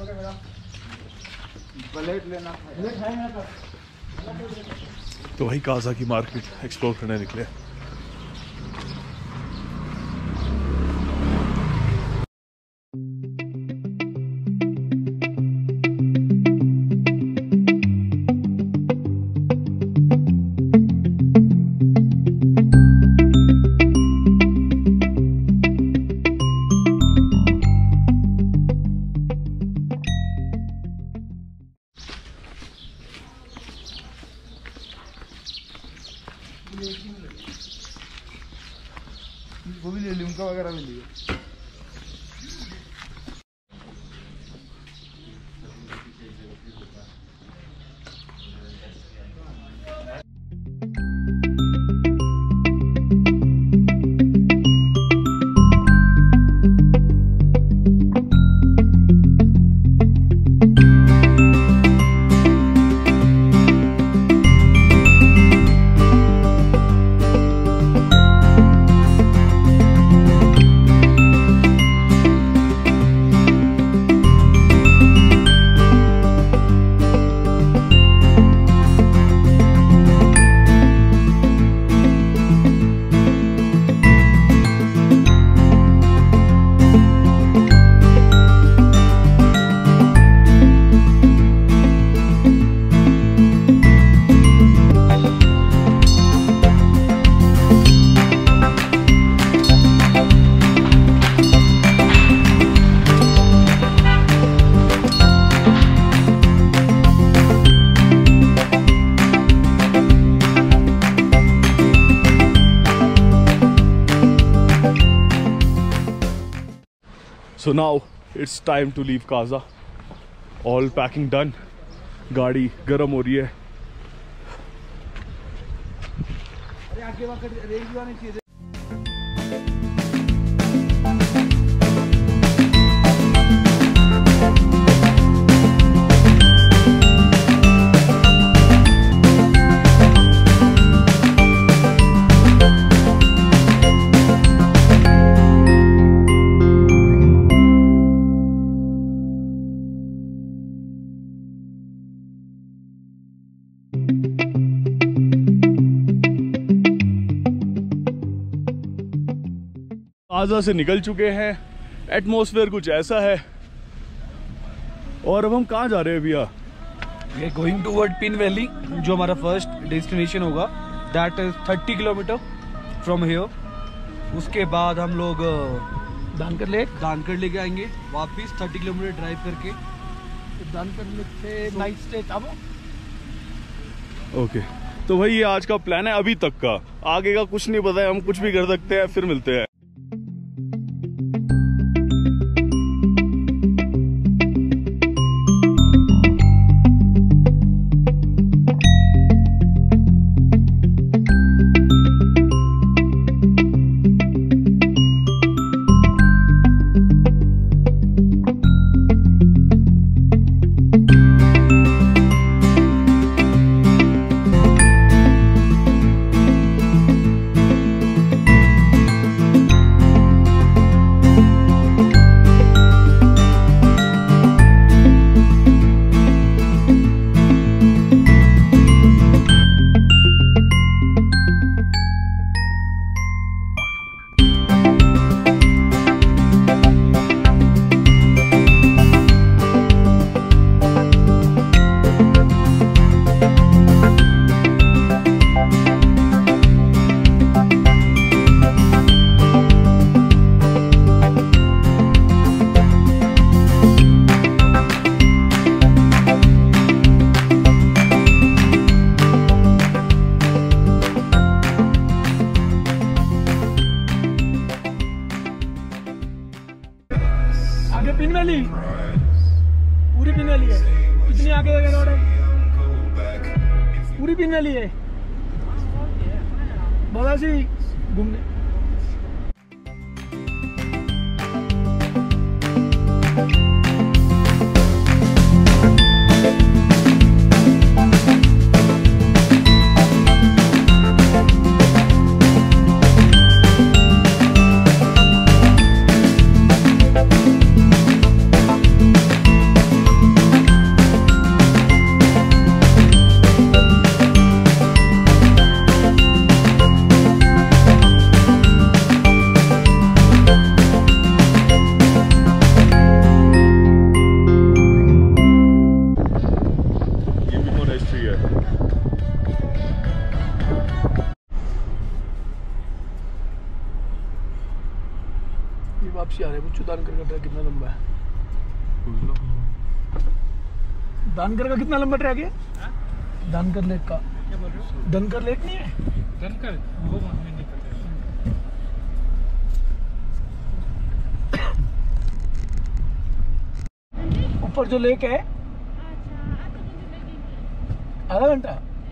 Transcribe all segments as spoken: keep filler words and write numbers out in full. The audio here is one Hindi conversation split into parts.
तो वही काजा की मार्केट एक्सप्लोर करने निकले। वो भी ले ली, उनका वगैरह भी लिया। So now it's time to leave Kaza. All packing done. गाड़ी गर्म हो रही है। अरे आगे वहाँ रेल भी आनी चाहिए। काजा से निकल चुके हैं। एटमॉस्फेयर कुछ ऐसा है। और अब हम कहाँ जा रहे हैं भैया? We are going toward Pin valley, जो हमारा फर्स्ट डेस्टिनेशन होगा। That is thirty kilometre from here. उसके बाद हम लोग दानकर लेक दानकर लेके आएंगे वापस थर्टी किलोमीटर ड्राइव करके। दानकर लेक से नाइट स्टे अब ओके। तो भाई ये आज का प्लान है अभी तक का। आगे का कुछ नहीं पता है, हम कुछ भी कर सकते हैं। फिर मिलते हैं। पिन वैली पूरी पिन वैली है। कितनी आगे रोड है? पूरी पिन वैली है। बहुत सी घूमने पता है कितना लंबा है। दानकर का कितना लंबा ट्रैक है? दानकर लेक का। क्या बोल रहे हो? दानकर लेक नहीं है? दानकर वो हमें नहीं पता। ऊपर जो लेक है आधा घंटा।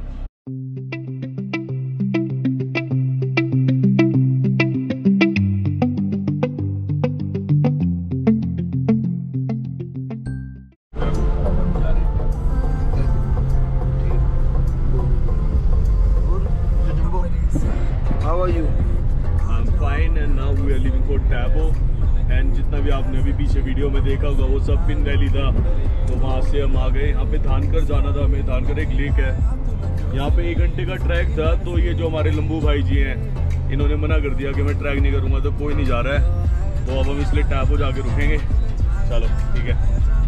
How are you? I'm fine and now we are leaving for Tabo and जितना भी आपने अभी पीछे वीडियो में देखा होगा वो सब पिन वैली था, तो वहाँ से हम आ गए। यहाँ पे धानकर जाना था हमें। धानकर एक लेक है, यहाँ पे एक घंटे का ट्रैक था। तो ये जो हमारे लंबू भाई जी हैं इन्होंने मना कर दिया कि मैं ट्रैक नहीं करूँगा, तो कोई नहीं जा रहा है। तो अब हम इसलिए टैबो जाके रुकेंगे। चलो ठीक है।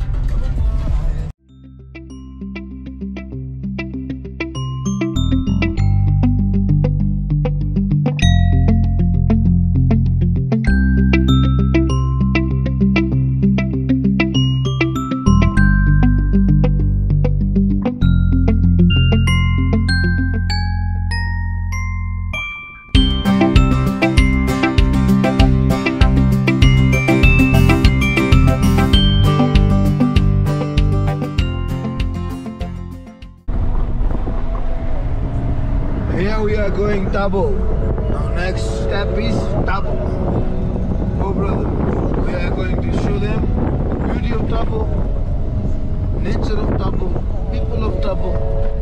Here we are going Tabo. Our next step is Tabo. Oh brother, we are going to show them beauty of Tabo, nature of Tabo, people of Tabo.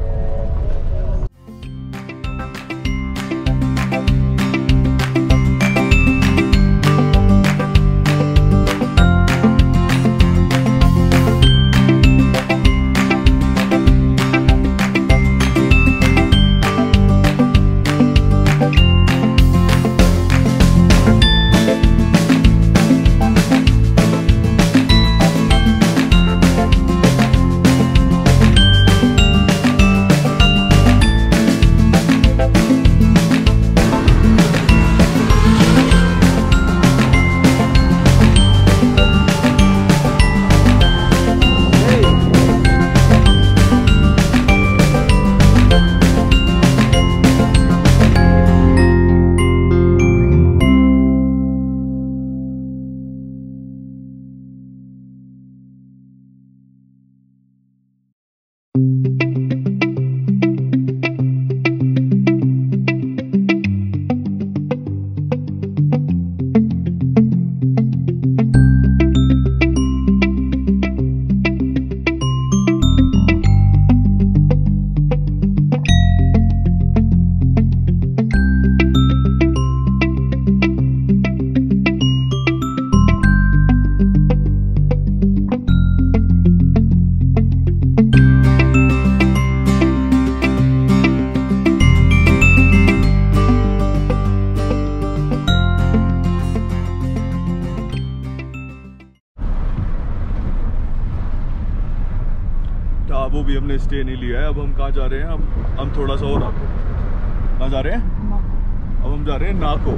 Tabo भी हमने स्टे नहीं लिया है। अब हम कहाँ जा रहे हैं? हम हम थोड़ा सा और कहाँ जा रहे हैं? अब हम जा रहे हैं नाको।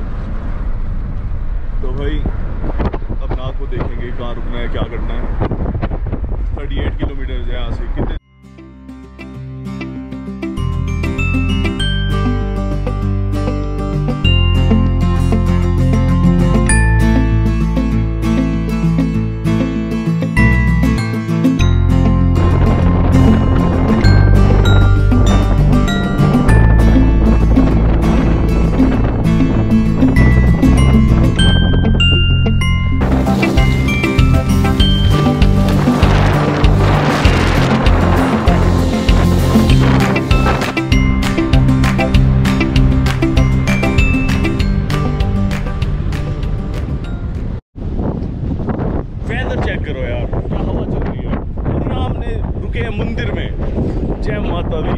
तो भाई अब नाको देखेंगे कहाँ रुकना है, क्या करना है। अड़तीस किलोमीटर है यहाँ से। कितने चेक करो यार, क्या हवा चल रही है। और ना हमने रुके हैं मंदिर में, जय माता दी।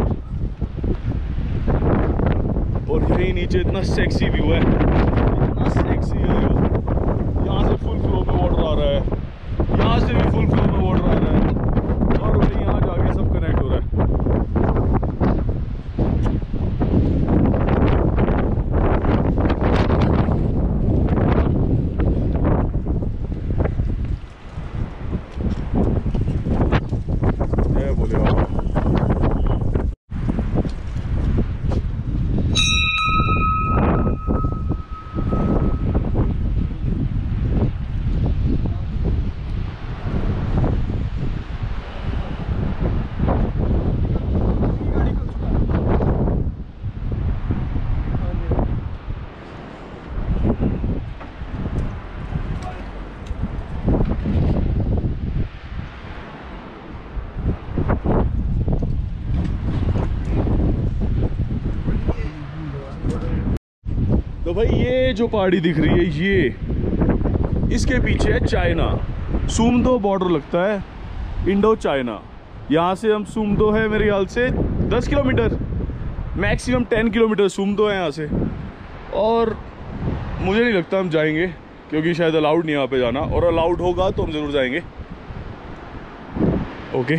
और यही नीचे इतना सेक्सी व्यू है, इतना सेक्सी है। यहाँ से फुल फ्लो में वाटर आ रहा है, यहाँ से भी फुल फ्लो में वाटर आ रहा है। और वही यहाँ जाके सब कनेक्ट हो रहा है। भाई ये जो पहाड़ी दिख रही है, ये इसके पीछे है चाइना। सुमदो बॉर्डर लगता है, इंडो चाइना। यहाँ से हम सुमदो है मेरे ख्याल से दस किलोमीटर, मैक्सिमम टेन किलोमीटर सुमदो है यहाँ से। और मुझे नहीं लगता हम जाएंगे, क्योंकि शायद अलाउड नहीं है यहाँ पे जाना, और अलाउड होगा तो हम ज़रूर जाएंगे। ओके,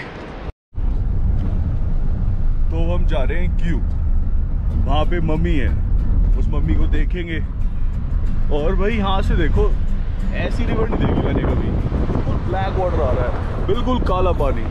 तो हम जा रहे हैं क्यों, वहाँ पे मम्मी है, उस मम्मी को देखेंगे। और भाई यहाँ से देखो, ऐसी रिवर नहीं देखी मैंने कभी, बिल्कुल ब्लैक वाटर आ रहा है, बिल्कुल काला पानी।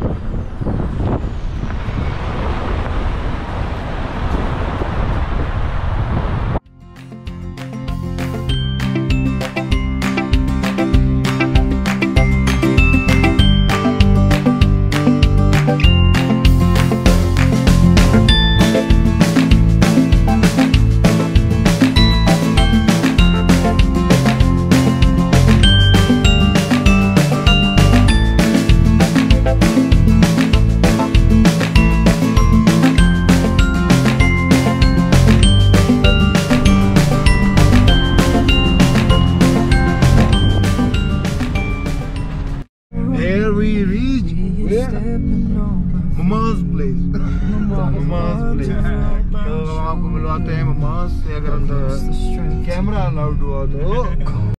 Mama's place, mama's place. तो हम आपको मिलवाते हैं ममाज से, अगर अंदर कैमरा अलाउड हुआ तो।